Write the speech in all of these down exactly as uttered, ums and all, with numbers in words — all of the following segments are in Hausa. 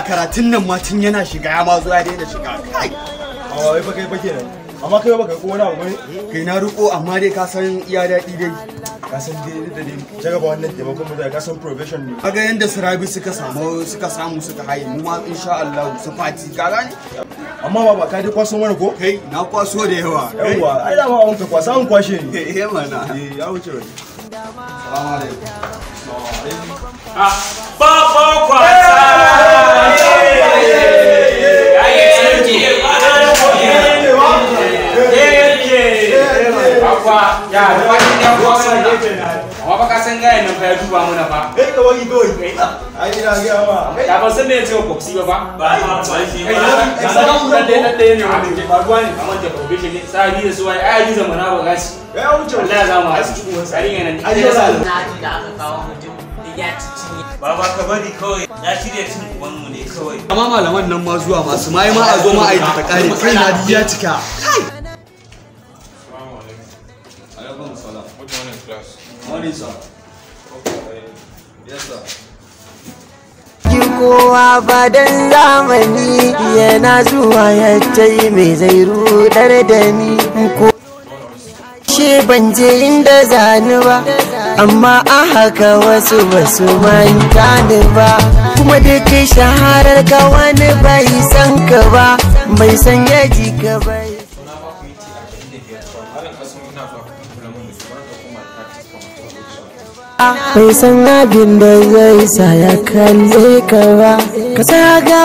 karatun nan ma tun yana shiga ya ma zo ya daina shiga kai a wai fa kai fa kenan amma kai ba kai ko wani abu ne kai na riko amma dai ka san iya daɗi dai ka san dai da dai jaga ba wannan taimakon mu da ka san profession ne kaga yanda su rabi suka samu suka samu suka haye mu ma insha Allah su fati ka gane amma baba ka dai kwaso mana ko kai na kwaso da yawa yawa ai da ma wanka kwasa an kwashe ni eh mana eh ya wuce wani assalamu alaikum ah ba ba kwasa ya wani ne ko sai amma ba ka san ga nan fa ya duba mana fa kai ka wani doyi ai ina ga ma ya ba san me yace ko koksi ba ba ba ba shi kai ka san mu da dai dai ne wani ke faruwa ne amma da probation ne sai ni da su wai ai ni zamana ba gashi ya wuce wallahi za mu hasu cikin sai yana ni da sa na ji da aka kawo mutum ya cici baba ka bari kawai ya shirya cin uban mu ne kawai amma malaman nan ma zuwa masu mai ma a zo ma a yi ta kare kai na ya cika morning sir yes sir kowa badan zamani yana zuwa ya tai mai zai rudar da ni ko she ban je inda zani ba amma a haka wasu basu manta ni ba kuma da kai shaharar ka wani bai san ka ba bai san yaji ka bai bai san abin da zai sa ya kalle ka ba ka zaga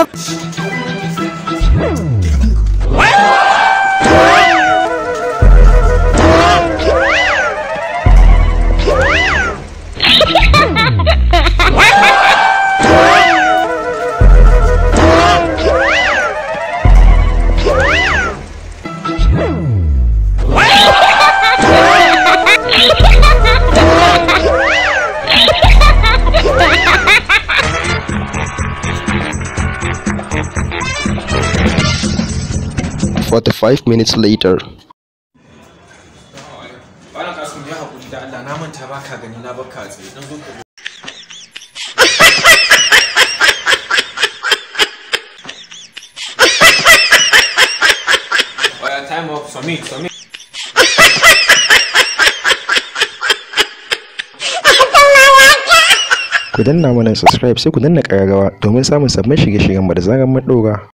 forty-five minutes later. Bana kasu ya hakuri da Allah na manta baka gani na baka tsaye dan zo ka Oya time up submit submit Ku danna mana subscribe sai ku danna ƙararrawa domin samun sabbin shirye-shiryen mu da zaran mun ɗora.